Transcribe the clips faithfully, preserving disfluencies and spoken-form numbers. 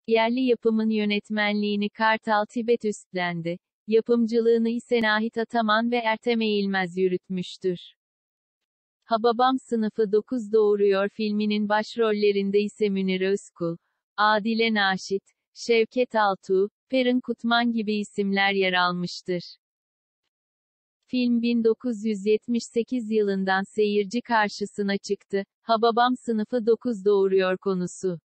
Yerli yapımın yönetmenliğini Kartal Tibet üstlendi. Yapımcılığını ise Nahit Ataman ve Ertem Eğilmez yürütmüştür. Hababam Sınıfı dokuz Doğuruyor filminin başrollerinde ise Münir Özkul, Adile Naşit, Şevket Altuğ, Perin Kutman gibi isimler yer almıştır. Film bin dokuz yüz yetmiş sekiz yılından seyirci karşısına çıktı. Hababam Sınıfı dokuz Doğuruyor konusu.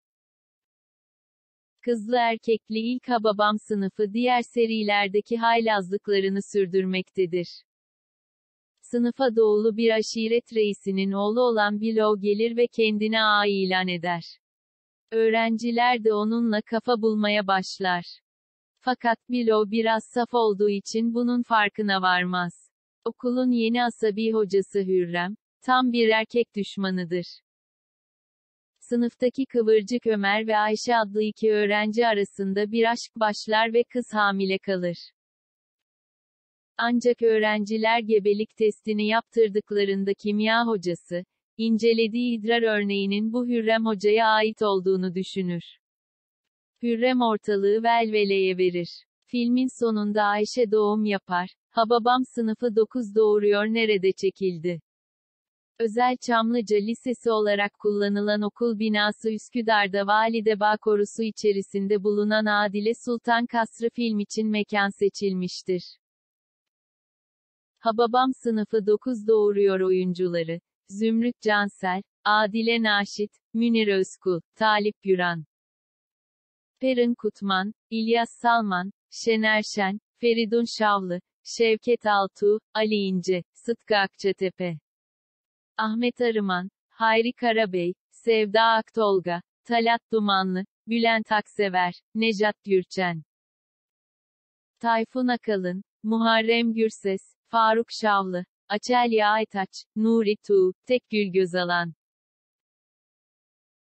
Kızlı erkekli ilk Hababam Sınıfı diğer serilerdeki haylazlıklarını sürdürmektedir. Sınıfa doğulu bir aşiret reisinin oğlu olan Bilo gelir ve kendini ağa ilan eder. Öğrenciler de onunla kafa bulmaya başlar. Fakat Bilo biraz saf olduğu için bunun farkına varmaz. Okulun yeni asabi hocası Hürrem, tam bir erkek düşmanıdır. Sınıftaki kıvırcık Ömer ve Ayşe adlı iki öğrenci arasında bir aşk başlar ve kız hamile kalır. Ancak öğrenciler gebelik testini yaptırdıklarında kimya hocası, incelediği idrar örneğinin bu Hürrem hocaya ait olduğunu düşünür. Hürrem ortalığı velveleye verir. Filmin sonunda Ayşe doğum yapar. Hababam Sınıfı dokuz Doğuruyor nerede çekildi? Özel Çamlıca Lisesi olarak kullanılan okul binası Üsküdar'da Validebağ Korusu içerisinde bulunan Adile Sultan Kasrı film için mekan seçilmiştir. Hababam Sınıfı dokuz Doğuruyor oyuncuları: Zümrüt Cansel, Adile Naşit, Münir Özkul, Talip Güran, Perin Kutman, İlyas Salman, Şener Şen, Feridun Şavlı, Şevket Altuğ, Ali İnce, Sıtkı Akçatepe, Ahmet Arıman, Hayri Karabey, Sevda Aktolga, Talat Dumanlı, Bülent Aksever, Nejat Gürçen, Tayfun Akalın, Muharrem Gürses, Faruk Şavlı, Açelya Aytaç, Nuri Tuğ, Tekgül Gözalan.